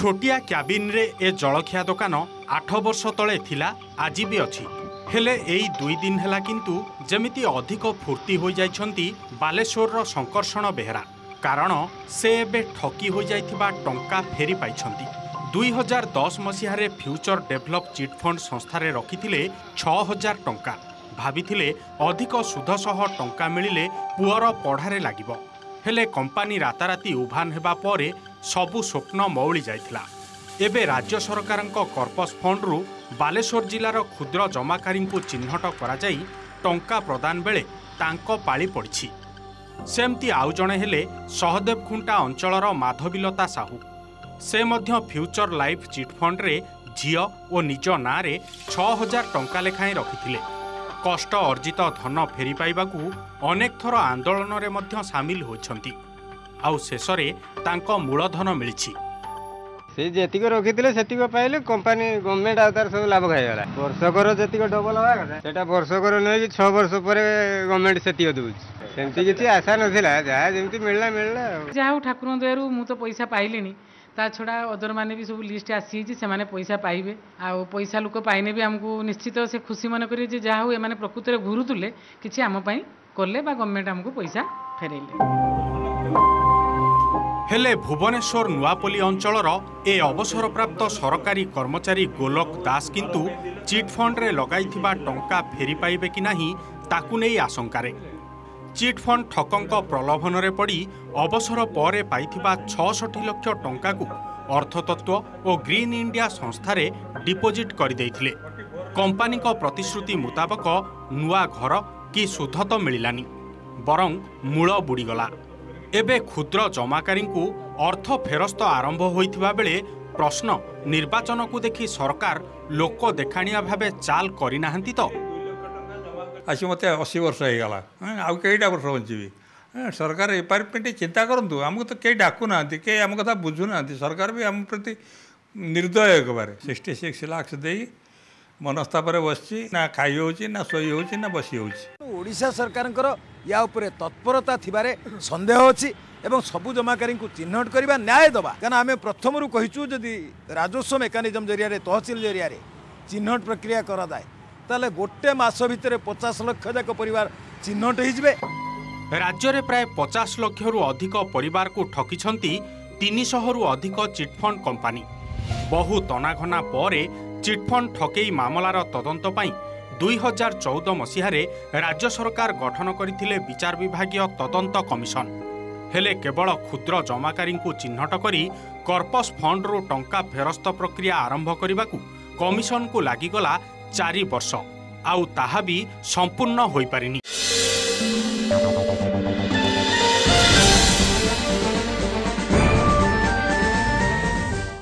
छोटिया क्याबिन रे ए जलखिया दुकान 8 वर्ष तले थिला आज भी अच्छी हेले एई 2 दिन हैला किंतु जमिति अधिक फूर्ति हो जाइछंती बालेश्वर शंकरषण बेहरा कारण से एबे ठकी हो जाइथिबा टंका फेरी पाइछंती 2010 मसीह फ्यूचर डेभलप चिट फंड संस्थारे रखिथिले 6000 टंका भाबिथिले अधिक सुध सह टंका मिलिले पुअर पढ़ारे लागिबो हेले कंपानी राताराती उभान हेबा परे सबु स्वप्न मौली जाइथिला। एबे राज्य सरकारंको कर्पस फंड रु बालेश्वर जिलार क्षुद्र जमाकारी को चिन्हट करा जाई टंका प्रदान बेले तांको पाली पड़िछि। सेमती आउ जणे हेले सहदेव खुंटा अंचलर माधवीलता साहू से मध्य फ्यूचर लाइफ चिट फंड रे झियो और निज ना रे 6000 टंका लेखाएं रखिथिले। कष्ट अर्जित धन फेरी पाइबाकू अनेक थर आंदोलन रे मध्य सामिल होइछंती आउ शेषरे तांको मूलधन मिलिछि। से जेतिक रखिथिले सेतिक पाइले कंपनी गवर्नमेंट आउतार सब लाभ खाइगला वर्षकर जेतिक डबल हवा कथा सेटा वर्षकर नै 6 वर्ष परे गवर्नमेंट सेतिक दउछि सेमती किछि आशा नथिला जहा जेमती मिलला मिलला जाऊ ठाकुर दयारु मु तो पैसा पाइलिनी ता छड़ा अदर माने भी सब लिस्ट आसी से माने पैसा पाइबे आ पैसा लोक पाइने भी हमको निश्चित से खुशी मन करी जे जा हो ए माने प्रकृति रे घुरुतुले किछि हम पई करले बा गवर्नमेंट हमको पैसा फेरेले। हेले भुवनेश्वर नुआपल्ली अंचलर ए अवसर प्राप्त सरकारी कर्मचारी गोलक दास किंतु चिट फंड रे लगाइथिबा टंका फेरी पाइबे कि नाही ताकु नै आशंकारे चिट फंड ठकंक प्रलोभन रे पड़ी अवसर परे पाइथिबा 66 लाख टंका को अर्थतत्व और ग्रीन इंडिया संस्था रे डिपोजिट कर देइथिले। कंपनी को प्रतिश्रुति मुताबक नुआ घर कि सुध तो मिलानी बरं मूल बुड़ीगला। एबे क्षुद्र जमाकारी को अर्थ फेरस्त आरंभ होइथिबा बेले प्रश्न निर्वाचन को देखि सरकार लोक देखाणिया भावे चाल करि नाहंती तो आज मत 80 वर्ष हो गला आउ कईटा वर्ष बची सरकार एपार्टमेंट चिंता करूँ आमको तो कई डाकू ना कई आम कथा बुझू ना सरकार भी आम प्रति निर्दय एक बार 66 लाख दे मनस्तापर बसी ना खाई होची ना सोई होची ना बसी होची। ओडिशा सरकार या उपरे तत्परता थिबारे संदेह अछि एवं सबु जमाकारी को चिन्हट करबा न्याय दबा कारण आम प्रथम कहीचु जदि राजस्व मेकानिजम जरिया तहसिल जरिया चिन्हट प्रक्रिया करा जाए ताले गोटे मास भितर 50 लाख जाक परिवार चिन्हट होइजबे। राज्य रे प्राय 50 लाख रु अधिक परिवार को ठकिछंती 300 रु अधिक चिटफंड कंपनी। बहु तनाघना परे चिटफंड ठकेई मामलार तदंत पई 2014 मसीह राज्य सरकार गठन करथिले विचार विभागीय तदंत कमिशन हेले केवल क्षुद्र जमाकारी को चिन्हट करी कर्पस फंड रु टंका फेरस्त प्रक्रिया आरंभ करने कमिशन को लागिगला 4 वर्ष आउ ताहा भी संपूर्ण होई पारिनी।